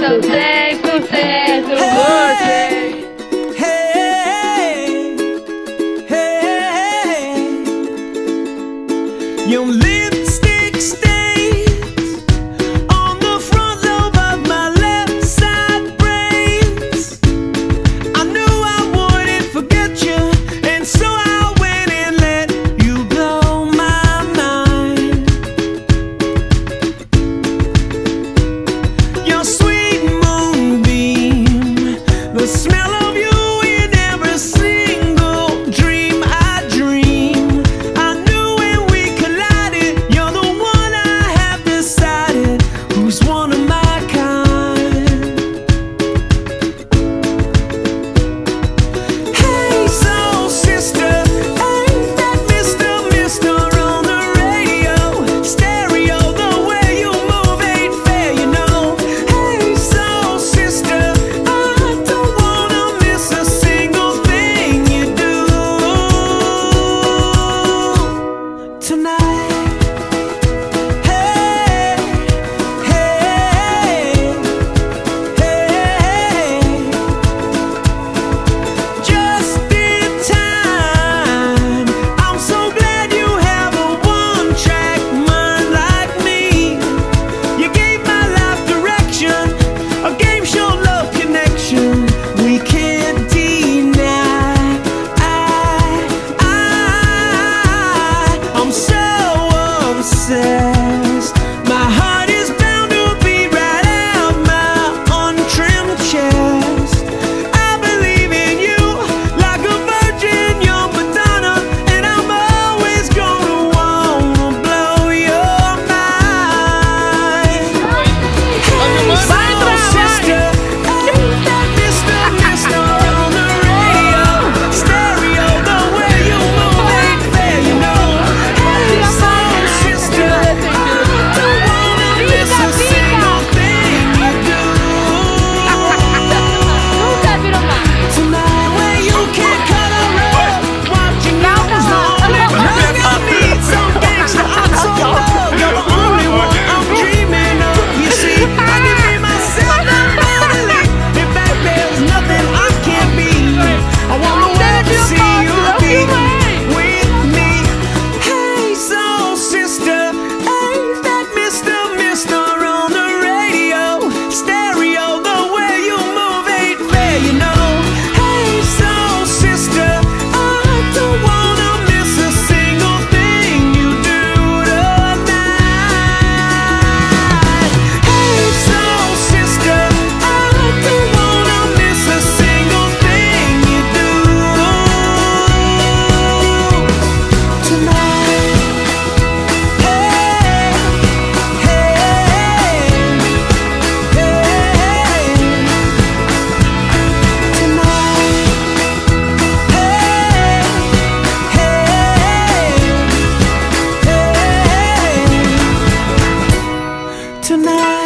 sou 100% você. Your lipstick stains on the front lobe of my left side brains. I knew I wouldn't forget you, and so I went and let you blow my mind. Your sweet moonbeam, the smell of you in every single dream I dream. I knew when we collided, you're the one I have decided who's one of my kind. Hey, soul sister, ain't that Mr. on the radio? Stereo, the way you move ain't fair, you know. Hey, soul sister, I don't wanna miss a single thing you do tonight. Hey, hey, hey, just in time. I'm so glad you have a one-track mind like me. You gave my life direction, a game show love connection we can't deny. I'm so obsessed. My heart is bound to beat right out my untrimmed chest. I believe in you like a virgin, young Madonna, and I'm always gonna wanna blow your mind. Hey, soul sister, ain't that Mr. on the radio? Stereo, the way you move ain't fair, you know. Hey, soul sister, I don't wanna miss a single thing you do tonight, where you can't cut a rug, watching nose lonely. I need some gangsta, I'm so low. You're the only one I'm dreaming of. You see, I can be myself totally. In fact, there's nothing I can't be. I want the world to see you be with me. Hey, soul sister, ain't that Mr. on the radio? Stereo, the way you move ain't fair, you know. Hey, soul sister, I don't wanna miss a single thing you do tonight. Hey, soul sister, I don't wanna miss a single thing you do tonight. Hey, hey, tonight.